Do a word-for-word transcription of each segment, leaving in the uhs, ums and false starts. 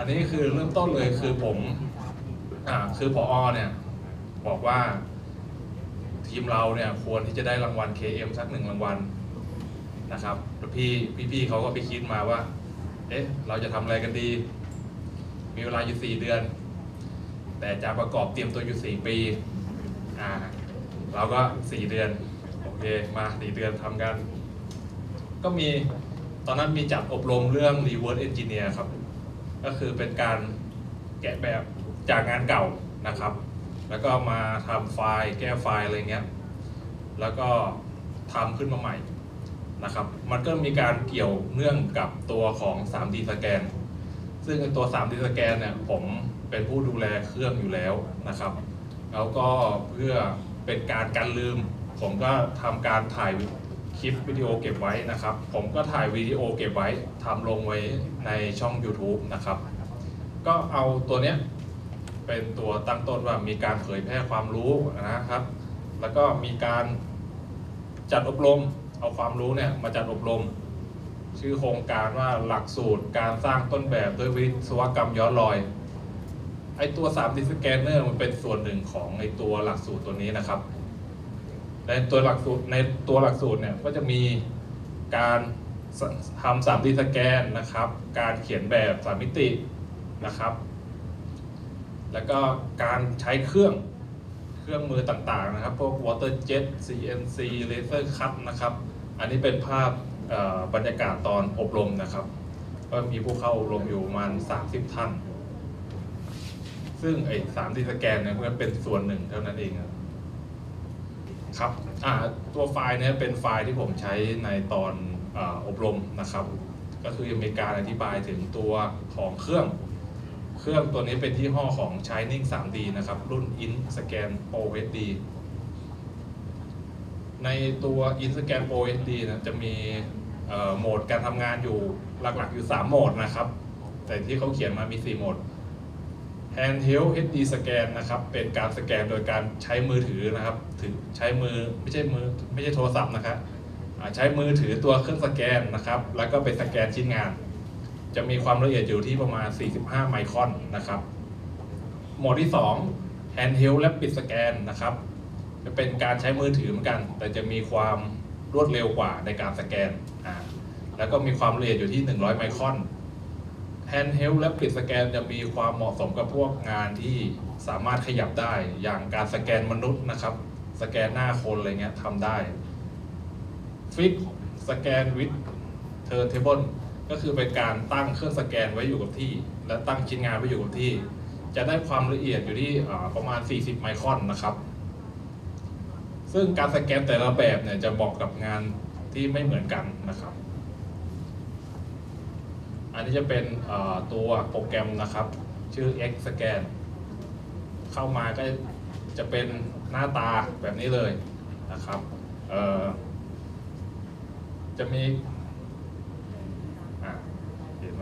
นนี้คือเริ่มต้นเลยคือผมอ่าคือผอ.เนี่ยบอกว่าทีมเราเนี่ยควรที่จะได้รางวัล เค เอ็ม สักหนึ่งรางวัลนะครับแล้วพี่พี่ๆเขาก็ไปคิดมาว่าเอ๊ะเราจะทำอะไรกันดีมีเวลาอยู่สี่เดือนแต่จะประกอบเตรียมตัวอยู่สี่ปีอ่าเราก็สี่เดือนโอเคมาสี่เดือนทำกันก็มีตอนนั้นมีจัดอบรมเรื่อง reverse engineer ครับก็คือเป็นการแกะแบบจากงานเก่านะครับแล้วก็มาทำไฟล์แก้ไฟล์อะไรเงี้ยแล้วก็ทำขึ้นมาใหม่นะครับมันก็มีการเกี่ยวเนื่องกับตัวของ ทรี ดี สแกนซึ่งตัว ทรี ดี สแกนเนี่ยผมเป็นผู้ดูแลเครื่องอยู่แล้วนะครับแล้วก็เพื่อเป็นการกันลืมผมก็ทำการถ่ายคลิปวิดีโอเก็บไว้นะครับผมก็ถ่ายวิดีโอเก็บไว้ทำลงไว้ในช่อง YouTube นะครับก็เอาตัวเนี้ยเป็นตัวตั้งต้นว่ามีการเผยแพร่ความรู้นะครับแล้วก็มีการจัดอบรมเอาความรู้เนี่ยมาจัดอบรมชื่อโครงการว่าหลักสูตรการสร้างต้นแบบด้วยวิศวกรรมย้อนรอยไอตัว ทรี ดี สแกนเนอร์มันเป็นส่วนหนึ่งของไอตัวหลักสูตรตัวนี้นะครับในตัวหลักสูตรในตัวหลักสูตรเนี่ยก็จะมีการทำ ทรี ดี สแกนนะครับการเขียนแบบสามมิตินะครับแล้วก็การใช้เครื่องเครื่องมือต่างๆนะครับพวก water jet ซี เอ็น ซี laser cut นะครับอันนี้เป็นภาพบรรยากาศตอนอบรมนะครับก็มีผู้เข้าอบรมอยู่ประมาณสามสิบท่านซึ่งไอ้ ทรี ดี สแกนเนี่ยมันเป็นส่วนหนึ่งเท่านั้นเองครับอ่าตัวไฟล์นี้เป็นไฟล์ที่ผมใช้ในตอนออบรมนะครับก็คือมีการอธิบายถึงตัวของเครื่องเครื่องตัวนี้เป็นยี่ห้อของ Shining ทรี ดี นะครับรุ่น InScan Pro เอช ดี ในตัว InScan Pro เอช ดี นะจะมีโหมดการทำงานอยู่หลักๆอยู่สามโหมดนะครับแต่ที่เขาเขียนมามีสี่โหมด Handheld เอช ดี Scan นะครับเป็นการสแกนโดยการใช้มือถือนะครับถือใช้มือไม่ใช่มือไม่ใช่โทรศัพท์นะครับใช้มือถือตัวเครื่องสแกนนะครับแล้วก็ไปสแกนชิ้นงานจะมีความละเอียดอยู่ที่ประมาณสี่สิบห้าไมครอนนะครับโหมดที่สอง Handheld Rapid Scan นะครับจะเป็นการใช้มือถือเหมือนกันแต่จะมีความรวดเร็วกว่าในการสแกนอ่าแล้วก็มีความละเอียดอยู่ที่หนึ่งร้อยไมครอน Handheld Rapid Scan จะมีความเหมาะสมกับพวกงานที่สามารถขยับได้อย่างการสแกนมนุษย์นะครับสแกนหน้าคนอะไรเงี้ยทำได้ Fix Scan with Turntable ก็คือเป็นการตั้งเครื่องสแกนไว้อยู่กับที่และตั้งชิ้นงานไว้อยู่กับที่จะได้ความละเอียดอยู่ที่ประมาณสี่สิบไมครอนนะครับซึ่งการสแกนแต่ละแบบเนี่ยจะบอกกับงานที่ไม่เหมือนกันนะครับอันนี้จะเป็นตัวโปรแกรมนะครับชื่อ X-Scan เข้ามาก็จะเป็นหน้าตาแบบนี้เลยนะครับจะมีเห็นไหม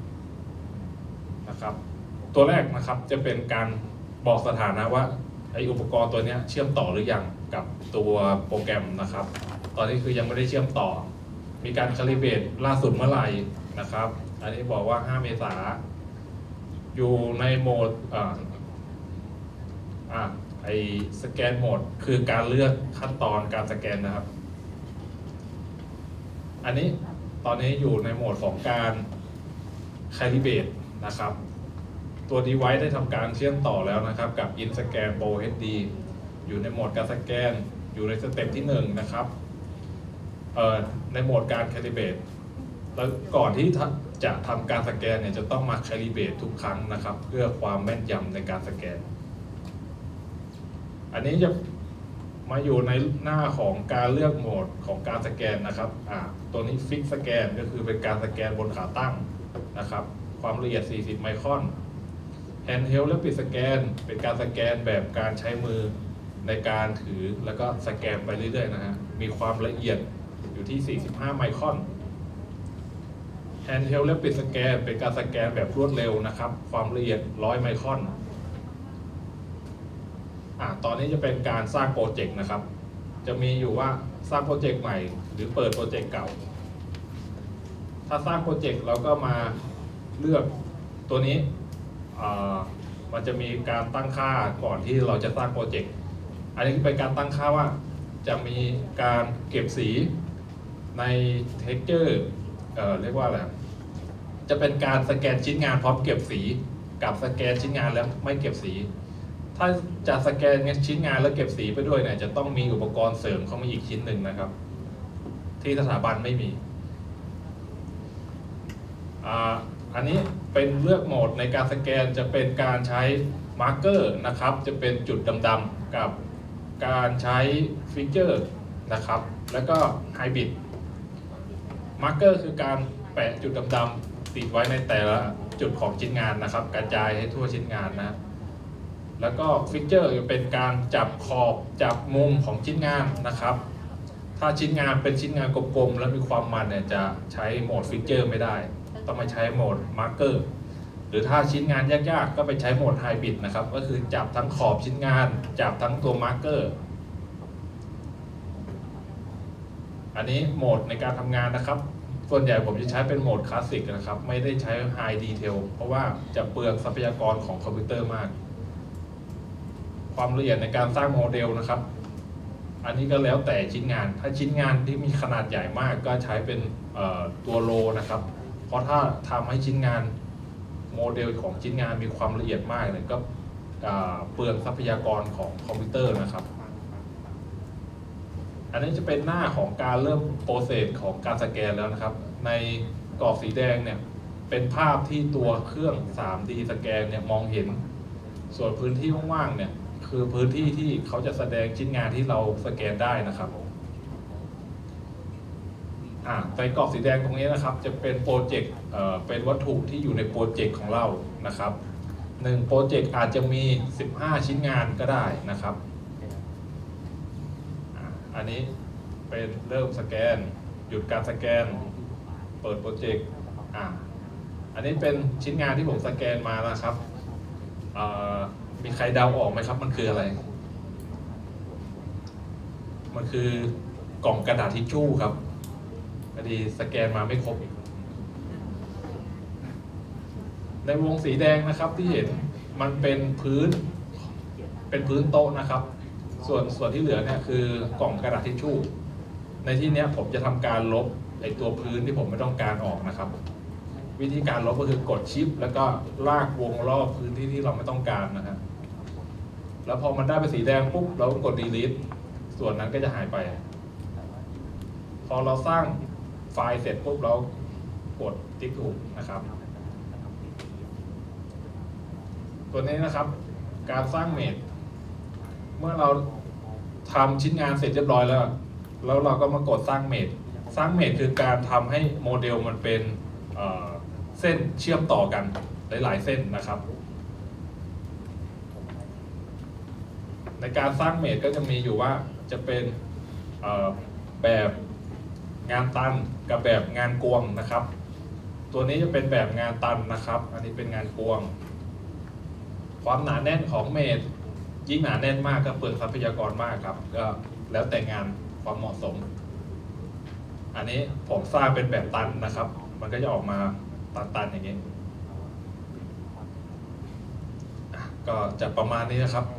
นะครับตัวแรกนะครับจะเป็นการบอกสถานะว่าไออุปกรณ์ตัวนี้เชื่อมต่อหรือยังกับตัวโปรแกรมนะครับตอนนี้คือยังไม่ได้เชื่อมต่อมีการคาลิเบรตล่าสุดเมื่อไหร่นะครับอันนี้บอกว่าห้าเมษายนอยู่ในโหมดอ่าอ่าไอสแกนโหมดคือการเลือกขั้นตอนการสแกนนะครับอันนี้ตอนนี้อยู่ในโหมดของการคาลิเบรตนะครับตัว device ได้ทำการเชื่อมต่อแล้วนะครับกับ InScan Pro เอช ดี อยู่ในโหมดการสแกนอยู่ในสเต็ปที่หนึ่งนะครับในโหมดการคาลิเบรตแล้วก่อนที่จะทำการสแกนเนี่ยจะต้องมาคาลิเบรตทุกครั้งนะครับเพื่อความแม่นยำในการสแกนอันนี้จะมาอยู่ในหน้าของการเลือกโหมดของการสแกนนะครับอ่าตัวนี้ Fix Scan ก็คือเป็นการสแกนบนขาตั้งนะครับความละเอียดสี่สิบไมครอน Handheld Rapid Scan เป็นการสแกนแบบการใช้มือในการถือแล้วก็สแกนไปเรื่อยๆนะฮะมีความละเอียดอยู่ที่สี่สิบห้าไมครอน Handheld Rapid Scan เป็นการสแกนแบบรวดเร็วนะครับความละเอียดหนึ่งร้อยไมครอนอ่าตอนนี้จะเป็นการสร้างโปรเจกต์นะครับจะมีอยู่ว่าสร้างโปรเจกต์ใหม่หรือเปิดโปรเจกต์เก่าถ้าสร้างโปรเจกต์เราก็มาเลือกตัวนี้มันจะมีการตั้งค่าก่อนที่เราจะสร้างโปรเจกต์อันนี้เป็นการตั้งค่าว่าจะมีการเก็บสีใน texture เอ่อเรียกว่าอะไรจะเป็นการสแกนชิ้นงานพร้อมเก็บสีกับสแกนชิ้นงานแล้วไม่เก็บสีถ้าจะสแกนชิ้นงานแล้วเก็บสีไปด้วยเนี่ยจะต้องมีอุปกรณ์เสริมเข้ามาอีกชิ้นหนึ่งนะครับที่สถาบันไม่มีอ่าอันนี้เป็นเลือกโหมดในการสแกนจะเป็นการใช้มาร์กเกอร์นะครับจะเป็นจุดดำๆกับการใช้ฟิกเจอร์นะครับแล้วก็ไฮบริดมาร์กเกอร์คือการแปะจุดดำๆติดไว้ในแต่ละจุดของชิ้นงานนะครับกระจายให้ทั่วชิ้นงานนะแล้วก็ฟิกเจอร์เป็นการจับขอบจับมุมของชิ้นงานนะครับถ้าชิ้นงานเป็นชิ้นงานกลมๆแล้วมีความมันเนี่ยจะใช้โหมดฟิกเจอร์ไม่ได้ต้องไปใช้โหมดมาร์กเกอร์หรือถ้าชิ้นงานยากๆก็ไปใช้โหมดไฮบริดนะครับก็คือจับทั้งขอบชิ้นงานจับทั้งตัวมาร์กเกอร์อันนี้โหมดในการทำงานนะครับส่วนใหญ่ผมจะใช้เป็นโหมดคลาสสิกนะครับไม่ได้ใช้ไฮดีเทลเพราะว่าจะเปลืองทรัพยากรของคอมพิวเตอร์มากความละเอียดในการสร้างโมเดลนะครับอันนี้ก็แล้วแต่ชิ้นงานถ้าชิ้นงานที่มีขนาดใหญ่มากก็ใช้เป็นตัวโลนะครับเพราะถ้าทำให้ชิ้นงานโมเดลของชิ้นงานมีความละเอียดมากเนี่ยก็เปลืองทรัพยากรของคอมพิวเตอร์นะครับอันนี้จะเป็นหน้าของการเริ่มโปรเซสของการสแกนแล้วนะครับในกรอบสีแดงเนี่ยเป็นภาพที่ตัวเครื่อง ทรีดี สแกนเนี่ยมองเห็นส่วนพื้นที่ว่างๆเนี่ยคือพื้นที่ที่เขาจะแสดงชิ้นงานที่เราสแกนได้นะครับอ่าในกรอบสีแดงตรงนี้นะครับจะเป็นโปรเจกต์เอ่อเป็นวัตถุที่อยู่ในโปรเจกต์ของเรานะครับหนึ่งโปรเจกต์อาจจะมีสิบห้าชิ้นงานก็ได้นะครับอันนี้เป็นเริ่มสแกนหยุดการสแกนเปิดโปรเจกต์อ่าอันนี้เป็นชิ้นงานที่ผมสแกนมานะครับมีใครเดาออกไหมครับมันคืออะไรมันคือกล่องกระดาษทิชชู่ครับพอดีสแกนมาไม่ครบในวงสีแดงนะครับที่เห็นมันเป็นพื้นเป็นพื้นโต๊ะนะครับส่วนส่วนที่เหลือเนี่ยคือกล่องกระดาษทิชชู่ในที่นี้ผมจะทำการลบไอตัวพื้นที่ผมไม่ต้องการออกนะครับวิธีการลบก็คือกดชิปแล้วก็ลากวงรอบพื้นที่ที่เราไม่ต้องการนะครับแล้วพอมันได้เป็นสีแดงปุ๊บเรากด delete ส่วนนั้นก็จะหายไปพอเราสร้างไฟล์เสร็จปุ๊บเรากดติ๊กถูกนะครับตัวนี้นะครับการสร้างเมจเมื่อเราทำชิ้นงานเสร็จเรียบร้อยแล้วแล้วเราก็มากดสร้างเมจสร้างเมจคือการทำให้โมเดลมันเป็นเอ่อเส้นเชื่อมต่อกันหลายๆเส้นนะครับในการสร้างเมจก็จะมีอยู่ว่าจะเป็นแบบงานตันกับแบบงานกวงนะครับตัวนี้จะเป็นแบบงานตันนะครับอันนี้เป็นงานกวงความหนาแน่นของเมจยิ่งหนาแน่นมากก็เปลืองทรัพยากรมากครับก็แล้วแต่งานความเหมาะสมอันนี้ผมสร้างเป็นแบบตันนะครับมันก็จะออกมาตันๆอย่างนี้ก็จะประมาณนี้นะครับ